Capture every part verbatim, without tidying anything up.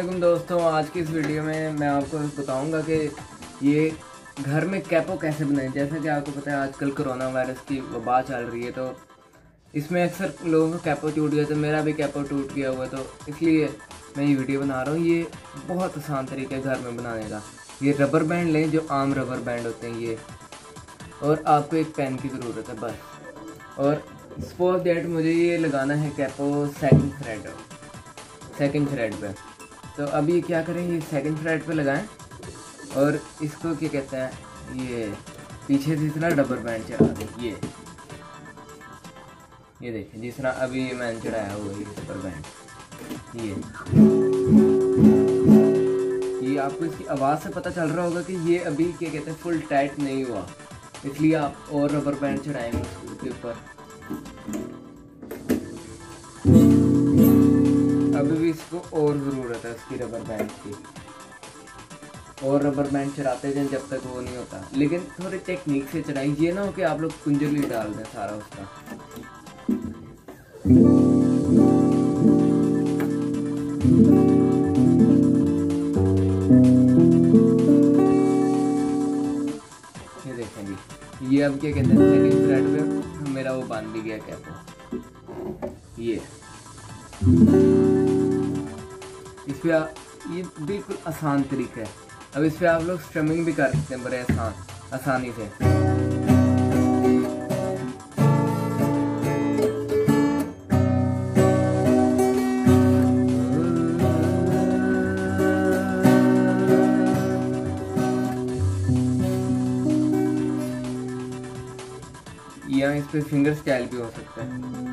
वालेकुम दोस्तों, आज की इस वीडियो में मैं आपको बताऊंगा कि ये घर में कैपो कैसे बनाएं। जैसा कि आपको पता है आजकल कोरोना वायरस की वबा चल रही है, तो इसमें अक्सर लोगों का कैपो टूट गया, तो मेरा भी कैपो टूट गया हुआ है, तो इसलिए मैं ये वीडियो बना रहा हूँ। ये बहुत आसान तरीका है घर में बनाने का। ये रबर बैंड लें, जो आम रबर बैंड होते हैं ये, और आपको एक पेन की ज़रूरत है बस। और सपोज दैट मुझे ये लगाना है कैपो सेकंड थ्रेड सेकंड थ्रेड पे, तो अब ये क्या करें, ये सेकंड थ्रेड पे लगाएं और इसको क्या कहते हैं, ये पीछे से इतना रबर बैंड चढ़ा दें। ये ये देखिए जिस तरह अभी ये मैंने चढ़ाया हुआ है ये रबर बैंड। ये ये आपको इसकी आवाज़ से पता चल रहा होगा कि ये अभी क्या कहते हैं फुल टाइट नहीं हुआ, इसलिए आप और रबर बैंड चढ़ाएंगे उसके ऊपर। अभी भी इसको और ज़रूरत है उसकी रबर बैंड की, और रबर बैंड चढ़ाते जाएं जब तक वो नहीं होता, लेकिन थोड़ी टेक्निक से चढ़ाई। ये ना हो कि आप लोग कुंजली डाल दें सारा उसका। ये देखें जी, ये अब क्या कहते हैं सेकंड थ्रेड पे मेरा वो बांध भी गया कैपो। ये इस पे ये बिल्कुल आसान तरीका है। अब इस पे आप लोग स्ट्रमिंग भी कर सकते हैं बड़े आसान आसानी से। या इस पे फिंगर स्टाइल भी हो सकता है।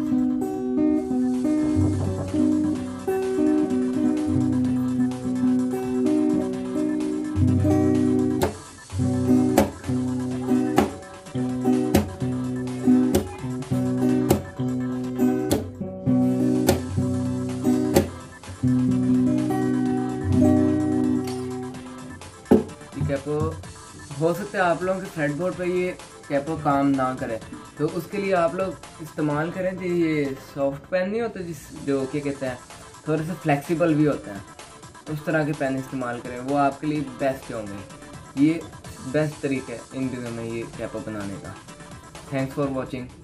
कैपो हो सकता है आप लोगों के थ्रेड बोर्ड पर ये कैपो काम ना करे, तो उसके लिए आप लोग इस्तेमाल करें जो ये सॉफ्ट पेन नहीं होते, जिस जो क्या कहते हैं थोड़े से फ्लेक्सिबल भी होते हैं, उस तरह के पेन इस्तेमाल करें, वो आपके लिए बेस्ट होंगे। ये बेस्ट तरीका है इन दिनों में ये कैपो बनाने का। Thanks for watching.